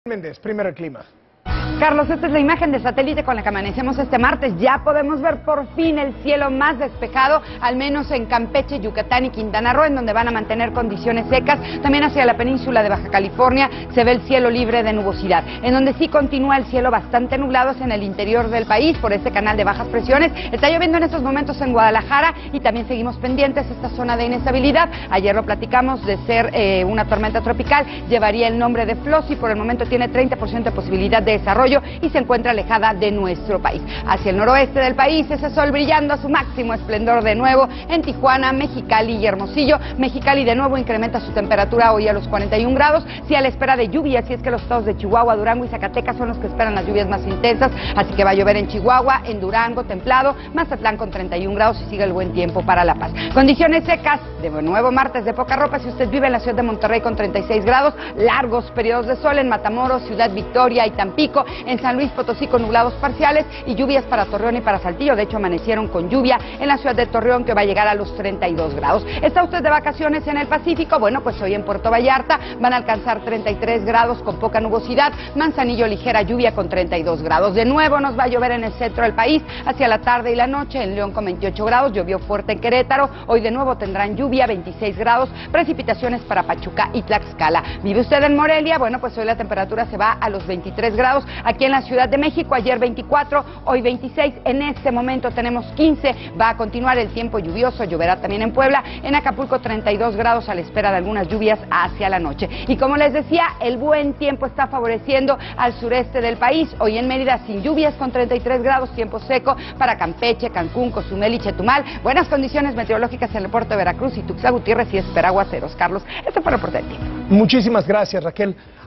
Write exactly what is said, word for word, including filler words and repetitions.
Méndez, primero el clima. Carlos, esta es la imagen de satélite con la que amanecemos este martes. Ya podemos ver por fin el cielo más despejado, al menos en Campeche, Yucatán y Quintana Roo, en donde van a mantener condiciones secas. También hacia la península de Baja California se ve el cielo libre de nubosidad. En donde sí continúa el cielo bastante nublado es en el interior del país, por este canal de bajas presiones. Está lloviendo en estos momentos en Guadalajara y también seguimos pendientes esta zona de inestabilidad. Ayer lo platicamos de ser eh, una tormenta tropical, llevaría el nombre de Flossie. Por el momento tiene treinta por ciento de posibilidad de desarrollo y se encuentra alejada de nuestro país. Hacia el noroeste del país, ese sol brillando a su máximo esplendor de nuevo en Tijuana, Mexicali y Hermosillo. Mexicali de nuevo incrementa su temperatura hoy a los cuarenta y un grados, sí a la espera de lluvias, y es que los estados de Chihuahua, Durango y Zacatecas son los que esperan las lluvias más intensas, así que va a llover en Chihuahua, en Durango, templado, Mazatlán con treinta y un grados y sigue el buen tiempo para La Paz. Condiciones secas, de nuevo martes de poca ropa si usted vive en la ciudad de Monterrey con treinta y seis grados, largos periodos de sol en Matamoros, Ciudad Victoria y Tampico. En San Luis Potosí con nublados parciales y lluvias para Torreón y para Saltillo. De hecho, amanecieron con lluvia en la ciudad de Torreón, que va a llegar a los treinta y dos grados. ¿Está usted de vacaciones en el Pacífico? Bueno, pues hoy en Puerto Vallarta van a alcanzar treinta y tres grados con poca nubosidad. Manzanillo, ligera lluvia con treinta y dos grados. De nuevo nos va a llover en el centro del país hacia la tarde y la noche. En León con veintiocho grados, llovió fuerte en Querétaro. Hoy de nuevo tendrán lluvia, veintiséis grados, precipitaciones para Pachuca y Tlaxcala. ¿Vive usted en Morelia? Bueno, pues hoy la temperatura se va a los veintitrés grados. Aquí en la Ciudad de México, ayer veinticuatro, hoy veintiséis, en este momento tenemos quince, va a continuar el tiempo lluvioso, lloverá también en Puebla, en Acapulco treinta y dos grados a la espera de algunas lluvias hacia la noche. Y como les decía, el buen tiempo está favoreciendo al sureste del país, hoy en Mérida sin lluvias con treinta y tres grados, tiempo seco para Campeche, Cancún, Cozumel y Chetumal, buenas condiciones meteorológicas en el puerto de Veracruz y Tuxtla Gutiérrez y espera aguaceros. Carlos, este fue el reporte del tiempo. Muchísimas gracias, Raquel.